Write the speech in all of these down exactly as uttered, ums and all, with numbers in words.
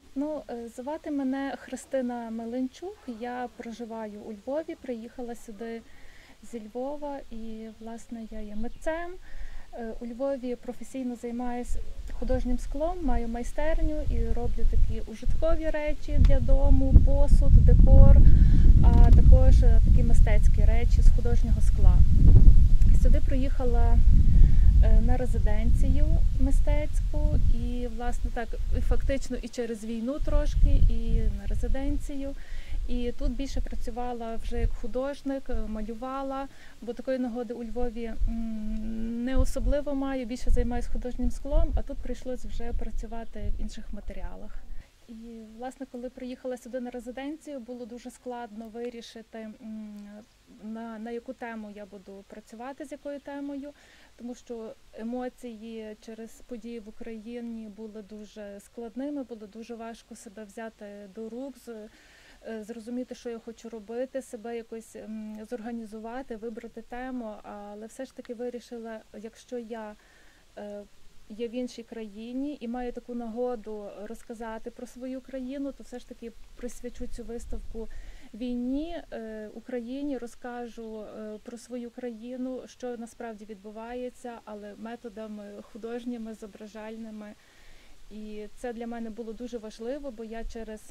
Ну, е, звати мене Христина Меленчук. Я проживаю у Львові, приїхала сюди зі Львова і, власне, я є митцем. Е, У Львові професійно займаюся художнім склом, маю майстерню і роблю такі ужиткові речі для дому, посуд, декор, а також е, такі мистецькі речі з художнього скла. Сюди приїхала е, на резиденцію мистецьку і, власне, так, і фактично і через війну трошки, і на резиденцію. І тут більше працювала вже як художник, малювала, бо такої нагоди у Львові не особливо маю, більше займаюся художнім склом, а тут прийшлося вже працювати в інших матеріалах. І, власне, коли приїхала сюди на резиденцію, було дуже складно вирішити, на, на яку тему я буду працювати, з якою темою, тому що емоції через події в Україні були дуже складними, було дуже важко себе взяти до рук, зрозуміти, що я хочу робити, себе якось зорганізувати, вибрати тему, але все ж таки вирішила, якщо я є в іншій країні і маю таку нагоду розказати про свою країну, то все ж таки присвячу цю виставку війні, Україні, розкажу про свою країну, що насправді відбувається, але методами художніми, зображальними. І це для мене було дуже важливо, бо я через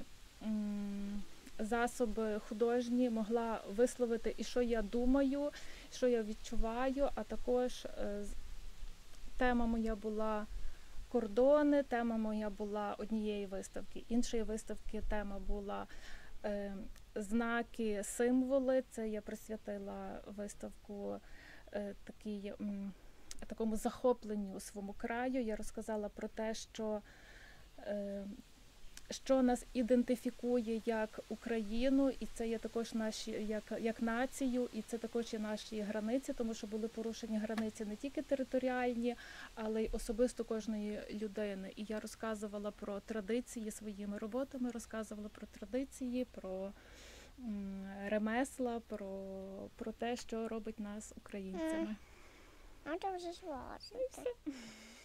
засоби художні могла висловити і що я думаю, що я відчуваю, а також тема моя була кордони, тема моя була однієї виставки, іншої виставки тема була е, знаки, символи. Це я присвятила виставку е, такій, м, такому захопленню у своєму краю. Я розказала про те, що е, що нас ідентифікує як Україну, і це є також наші, як, як націю, і це також є наші границі, тому що були порушені границі не тільки територіальні, але й особисто кожної людини. І я розказувала про традиції своїми роботами, розказувала про традиції, про м, ремесла, про, про те, що робить нас українцями. А там вже звалося.